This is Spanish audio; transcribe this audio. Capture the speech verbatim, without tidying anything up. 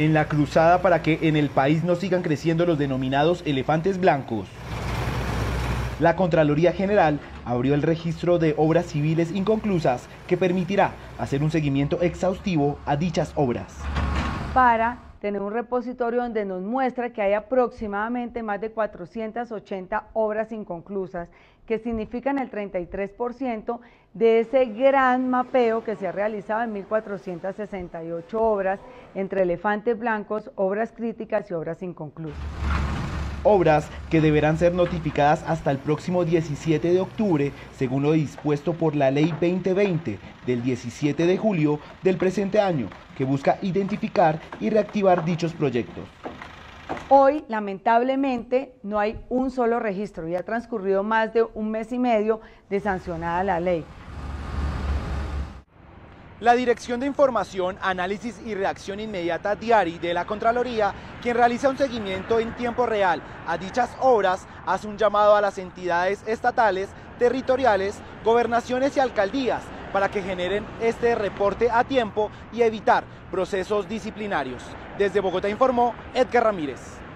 en la cruzada para que en el país no sigan creciendo los denominados elefantes blancos. La Contraloría General abrió el registro de obras civiles inconclusas que permitirá hacer un seguimiento exhaustivo a dichas obras. Para tener un repositorio donde nos muestra que hay aproximadamente más de cuatrocientas ochenta obras inconclusas, que significan el treinta y tres por ciento de ese gran mapeo que se ha realizado en mil cuatrocientas sesenta y ocho obras, entre elefantes blancos, obras críticas y obras inconclusas. Obras que deberán ser notificadas hasta el próximo diecisiete de octubre, según lo dispuesto por la Ley veinte veinte del diecisiete de julio del presente año, que busca identificar y reactivar dichos proyectos. Hoy, lamentablemente, no hay un solo registro y ha transcurrido más de un mes y medio de sancionada la ley. La Dirección de Información, Análisis y Reacción Inmediata D I A R I de la Contraloría, quien realiza un seguimiento en tiempo real a dichas obras, hace un llamado a las entidades estatales, territoriales, gobernaciones y alcaldías para que generen este reporte a tiempo y evitar procesos disciplinarios. Desde Bogotá informó Edgar Ramírez.